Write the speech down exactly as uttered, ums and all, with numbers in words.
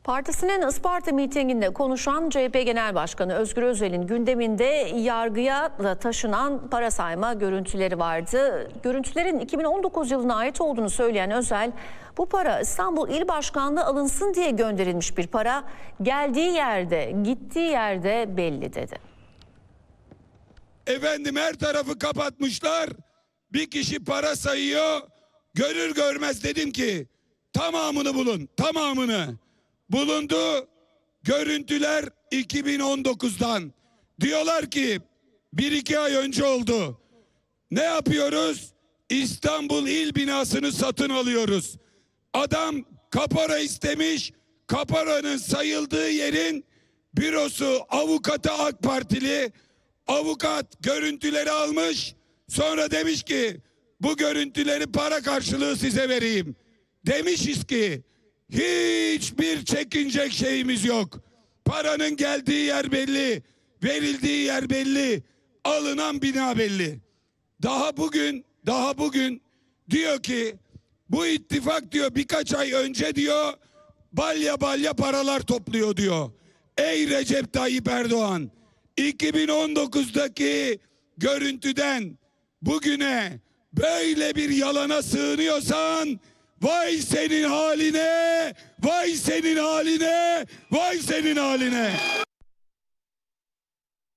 Partisinin Isparta mitinginde konuşan C H P Genel Başkanı Özgür Özel'in gündeminde yargıya da taşınan para sayma görüntüleri vardı. Görüntülerin iki bin on dokuz yılına ait olduğunu söyleyen Özel, bu para İstanbul İl Başkanlığı alınsın diye gönderilmiş bir para, geldiği yerde, gittiği yerde belli dedi. Efendim her tarafı kapatmışlar, bir kişi para sayıyor, görür görmez dedim ki tamamını bulun, tamamını. Bulundu. Görüntüler iki bin on dokuzdan. Diyorlar ki bir iki ay önce oldu. Ne yapıyoruz? İstanbul İl binasını satın alıyoruz. Adam kapora istemiş. Kaporanın sayıldığı yerin bürosu avukatı AK Partili. Avukat görüntüleri almış. Sonra demiş ki bu görüntüleri para karşılığı size vereyim. Demişiz ki hiçbir çekinecek şeyimiz yok. Paranın geldiği yer belli, verildiği yer belli, alınan bina belli. Daha bugün, daha bugün diyor ki bu ittifak diyor birkaç ay önce diyor balya balya paralar topluyor diyor. Ey Recep Tayyip Erdoğan, iki bin on dokuzdaki görüntüden bugüne böyle bir yalana sığınıyorsan vay senin haline, vay senin haline, vay senin haline.